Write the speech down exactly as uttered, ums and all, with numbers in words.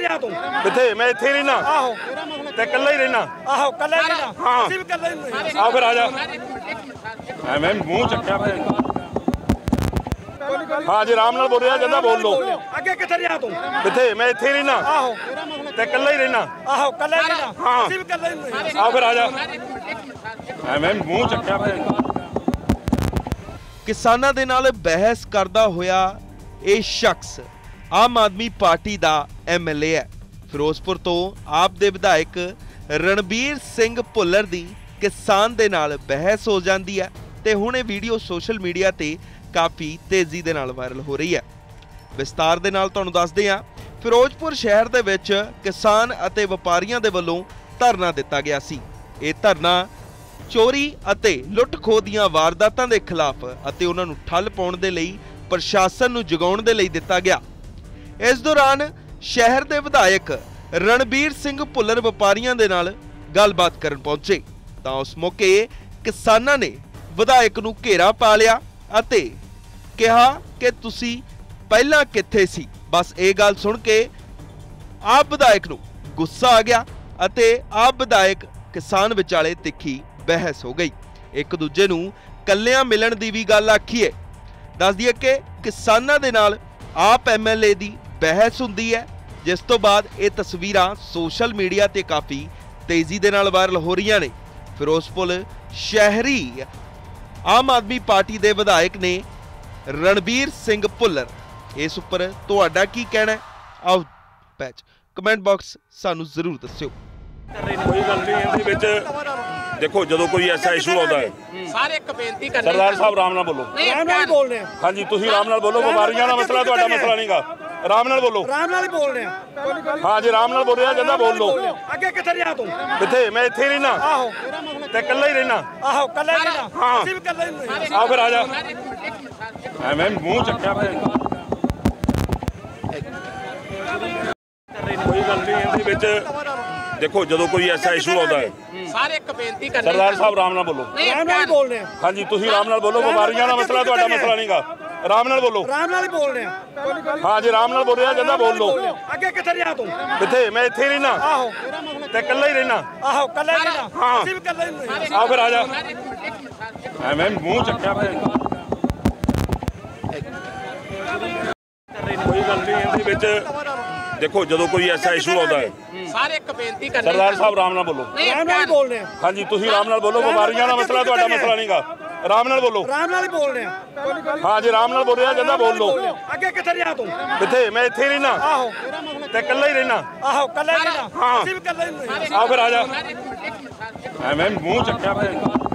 ਰਿਹਾ ਤੂੰ? ਕਿੱਥੇ? ਮੈਂ ਇੱਥੇ ਰਹਿਣਾ। ਆਹੋ ਤੇ ਇਕੱਲਾ ਹੀ ਰਹਿਣਾ। ਆਹੋ ਕੱਲਾ ਹੀ ਰਹਿਣਾ। ਹਾਂ ਅਸੀਂ ਵੀ ਕੱਲਾ ਹੀ ਰਹਿਣਾ। ਆ ਫਿਰ ਆ ਜਾ। ਐਵੇਂ ਮੂੰਹ ਚੱਕਿਆ ਪਿਆ। ਹਾਂ ਜੀ ਆਰਾਮ ਨਾਲ ਬੋਲਿਆ ਜਾਂਦਾ, ਬੋਲ ਲੋ। ਅੱਗੇ ਕਿੱਥੇ ਰਿਹਾ ਤੂੰ? ਕਿੱਥੇ? ਮੈਂ ਇੱਥੇ ਰਹਿਣਾ। ਆਹੋ ਤੇ ਇਕੱਲਾ ਹੀ ਰਹਿਣਾ। ਆਹੋ ਕੱਲਾ ਹੀ ਰਹਿਣਾ। ਹਾਂ ਅਸੀਂ ਵੀ ਕੱਲਾ ਹੀ ਰਹਿਣਾ। ਆ ਫਿਰ ਆ ਜਾ। ਐਵੇਂ ਮੂੰਹ ਚੱਕਿਆ ਪਿਆ। ਕਿਸਾਨਾਂ ਦੇ ਨਾਲ ਬਹਿਸ ਕਰਦਾ ਹੋਇਆ ਇਹ ਸ਼ਖਸ ਆਮ ਆਦਮੀ ਪਾਰਟੀ ਦਾ ਐਮ ਐਲ ਏ ਹੈ। ਫਿਰੋਜ਼ਪੁਰ ਤੋਂ ਆਪ ਦੇ ਵਿਧਾਇਕ ਰਣਬੀਰ ਸਿੰਘ ਭੁੱਲਰ ਦੀ ਕਿਸਾਨ ਦੇ ਨਾਲ ਬਹਿਸ ਹੋ ਜਾਂਦੀ ਹੈ ਤੇ ਹੁਣ ਇਹ ਵੀਡੀਓ ਸੋਸ਼ਲ ਮੀਡੀਆ ਤੇ ਕਾਫੀ ਤੇਜ਼ੀ ਦੇ ਨਾਲ ਵਾਇਰਲ ਹੋ ਰਹੀ ਹੈ। ਵਿਸਤਾਰ ਦੇ ਨਾਲ ਤੁਹਾਨੂੰ ਦੱਸਦੇ ਹਾਂ, ਫਿਰੋਜ਼ਪੁਰ ਸ਼ਹਿਰ ਦੇ ਵਿੱਚ ਕਿਸਾਨ ਅਤੇ ਵਪਾਰੀਆਂ ਦੇ ਵੱਲੋਂ ਧਰਨਾ ਦਿੱਤਾ ਗਿਆ ਸੀ। ਇਹ ਧਰਨਾ ਚੋਰੀ ਅਤੇ ਲੁੱਟ-ਖੋਹ ਦੀਆਂ ਵਾਰਦਾਤਾਂ ਦੇ ਖਿਲਾਫ ਅਤੇ ਉਹਨਾਂ ਨੂੰ ਠੱਲ ਪਾਉਣ ਦੇ ਲਈ ਪ੍ਰਸ਼ਾਸਨ ਨੂੰ ਜਗਾਉਣ ਦੇ ਲਈ ਦਿੱਤਾ ਗਿਆ। ਇਸ ਦੌਰਾਨ ਸ਼ਹਿਰ ਦੇ ਵਿਧਾਇਕ ਰਣਬੀਰ ਸਿੰਘ ਭੁੱਲਰ ਵਪਾਰੀਆਂ ਦੇ ਨਾਲ ਗੱਲਬਾਤ ਕਰਨ ਪਹੁੰਚੇ ਤਾਂ ਉਸ ਮੌਕੇ ਕਿਸਾਨਾਂ ਨੇ ਵਿਧਾਇਕ ਨੂੰ ਘੇਰਾ ਪਾ ਲਿਆ ਅਤੇ ਕਿਹਾ ਕਿ ਤੁਸੀਂ ਪਹਿਲਾਂ ਕਿੱਥੇ ਸੀ। ਬਸ ਇਹ ਗੱਲ ਸੁਣ ਕੇ ਆਪ ਵਿਧਾਇਕ ਨੂੰ ਗੁੱਸਾ ਆ ਗਿਆ ਅਤੇ ਆਪ ਵਿਧਾਇਕ ਕਿਸਾਨ ਵਿਚਾਲੇ ਤਿੱਖੀ ਬਹਿਸ ਹੋ ਗਈ। ਇੱਕ ਦੂਜੇ ਨੂੰ ਕੱਲਿਆਂ ਮਿਲਣ ਦੀ ਵੀ ਗੱਲ ਆਖੀ ਹੈ। ਦੱਸ ਦਈਏ ਕਿ ਕਿਸਾਨਾਂ ਦੇ ਨਾਲ ਆਪ ਐਮ ਐਲ ਏ ਦੀ ਬਹਿਸ ਹੁੰਦੀ ਹੈ, ਜਿਸ ਤੋਂ ਬਾਅਦ ਇਹ ਤਸਵੀਰਾਂ ਸੋਸ਼ਲ ਮੀਡੀਆ ਤੇ ਕਾਫੀ ਤੇਜ਼ੀ ਦੇ ਨਾਲ ਵਾਇਰਲ ਹੋ ਰਹੀਆਂ ਨੇ। ਫਿਰੋਜ਼ਪੁਰ ਸ਼ਹਿਰੀ ਆਮ ਆਦਮੀ ਪਾਰਟੀ ਦੇ ਵਿਧਾਇਕ ਨੇ ਰਣਬੀਰ ਸਿੰਘ ਭੁੱਲਰ। ਇਸ ਉੱਪਰ ਤੁਹਾਡਾ ਕੀ ਕਹਿਣਾ ਹੈ? ਆਓ ਪੈਚ ਕਮੈਂਟ ਬਾਕਸ ਸਾਨੂੰ ਜ਼ਰੂਰ ਦੱਸਿਓ। ਕੋਈ ਗੱਲ ਨਹੀਂ ਇਹਦੇ ਵਿੱਚ। ਦੇਖੋ ਜਦੋਂ ਕੋਈ ਐਸਾ ਇਸ਼ੂ ਆਉਂਦਾ ਹੈ, ਸਾਰੇ ਇੱਕ ਬੇਨਤੀ ਕਰਨੀ ਸਰਦਾਰ ਸਾਹਿਬ ਆਰਾਮ ਨਾਲ ਬੋਲੋ। ਆਰਾਮ ਨਾਲ ਹੀ ਬੋਲ ਰਹੇ ਆ। ਹਾਂਜੀ ਤੁਸੀਂ ਆਰਾਮ ਨਾਲ ਬੋਲੋ। ਵਪਾਰੀਆਂ ਦਾ ਮਸਲਾ ਤੁਹਾਡਾ ਮਸਲਾ ਨਹੀਂਗਾ। ਆਰਾਮ ਨਾਲ ਬੋਲੋ। ਆਰਾਮ ਨਾਲ ਹੀ ਬੋਲ ਰਹੇ ਆ। ਹਾਂ ਜੀ ਆਰਾਮ ਨਾਲ ਬੋਲਿਆ ਜਾਂਦਾ, ਬੋਲ ਲੋ। ਅੱਗੇ ਕਿੱਥੇ ਰਿਹਾ ਤੂੰ? ਕਿੱਥੇ? ਮੈਂ ਇੱਥੇ ਰਹਿਣਾ। ਆਹੋ ਤੇ ਇਕੱਲਾ ਹੀ ਰਹਿਣਾ। ਆਹੋ ਕੱਲਾ ਹੀ ਰਹਿਣਾ। ਹਾਂ ਅਸੀਂ ਵੀ ਕੱਲਾ ਹੀ ਰਹਿਣਾ। ਆ ਫਿਰ ਆ ਜਾ। ਐਵੇਂ ਮੂੰਹ ਚੱਕਿਆ ਪਿਆ। ਕੋਈ ਗੱਲ ਨਹੀਂ ਇਹਦੇ ਵਿੱਚ। ਦੇਖੋ ਜਦੋਂ ਕੋਈ ਐਸਾ ਇਸ਼ੂ ਆਉਂਦਾ ਹੈ, ਸਾਰੇ ਇੱਕ ਬੇਨਤੀ ਕਰਨੀ ਸਰਦਾਰ ਸਾਹਿਬ ਆਰਾਮ ਨਾਲ ਬੋਲੋ। ਆਰਾਮ ਨਾਲ ਹੀ ਬੋਲ ਰਹੇ ਆ। ਹਾਂਜੀ ਤੁਸੀਂ ਆਰਾਮ ਨਾਲ ਬੋਲੋ। ਵਪਾਰੀਆਂ ਦਾ ਮਸਲਾ ਤੁਹਾਡਾ ਮਸਲਾ ਨਹੀਂਗਾ। ਆਰਾਮ ਨਾਲ ਬੋਲੋ। ਆਰਾਮ ਨਾਲ ਹੀ ਬੋਲ ਰਹੇ ਆ। ਹਾਂ ਜੀ ਆਰਾਮ ਨਾਲ ਬੋਲਿਆ ਜਾਂਦਾ, ਬੋਲ ਲੋ। ਅੱਗੇ ਕਿੱਥੇ ਰਿਹਾ ਤੂੰ? ਕਿੱਥੇ? ਮੈਂ ਇੱਥੇ ਰਹਿਣਾ। ਆਹੋ ਤੇ ਇਕੱਲਾ ਹੀ ਰਹਿਣਾ। ਆਹੋ ਕੱਲਾ ਹੀ ਰਹਿਣਾ। ਹਾਂ ਅਸੀਂ ਵੀ ਕੱਲਾ ਹੀ ਰਹਿਣਾ। ਆ ਫਿਰ ਆ ਜਾ। ਐਵੇਂ ਮੂੰਹ ਚੱਕਿਆ ਪਿਆ। ਕੋਈ ਗੱਲ ਨਹੀਂ ਇਹਦੇ ਵਿੱਚ। ਦੇਖੋ ਜਦੋਂ ਕੋਈ ਐਸਾ ਇਸ਼ੂ ਆਉਂਦਾ ਹੈ, ਸਾਰੇ ਇੱਕ ਬੇਨਤੀ ਕਰਨੀ ਸਰਦਾਰ ਸਾਹਿਬ ਆਰਾਮ ਨਾਲ ਬੋਲੋ। ਆਰਾਮ ਨਾਲ ਹੀ ਬੋਲ ਰਹੇ ਆ। ਹਾਂਜੀ ਤੁਸੀਂ ਆਰਾਮ ਨਾਲ ਬੋਲੋ। ਵਪਾਰੀਆਂ ਦਾ ਮਸਲਾ ਤੁਹਾਡਾ ਮਸਲਾ ਨਹੀਂਗਾ। ਆਰਾਮ ਨਾਲ ਬੋਲੋ। ਆਰਾਮ ਨਾਲ ਹੀ ਬੋਲ ਰਹੇ ਆ। ਹਾਂ ਜੀ ਆਰਾਮ ਨਾਲ ਬੋਲਿਆ ਜਾਂਦਾ, ਬੋਲ ਲੋ। ਅੱਗੇ ਕਿੱਥੇ ਰਿਹਾ ਤੂੰ? ਕਿੱਥੇ? ਮੈਂ ਇੱਥੇ ਰਹਿਣਾ। ਆਹੋ ਤੇ ਇਕੱਲਾ ਹੀ ਰਹਿਣਾ। ਆਹੋ ਕੱਲਾ ਹੀ ਰਹਿਣਾ। ਹਾਂ ਅਸੀਂ ਵੀ ਕੱਲਾ ਹੀ ਰਹਿਣਾ। ਆ ਫਿਰ ਆ ਜਾ। ਐਵੇਂ ਮੂੰਹ ਚੱਕਿਆ ਪਿਆ।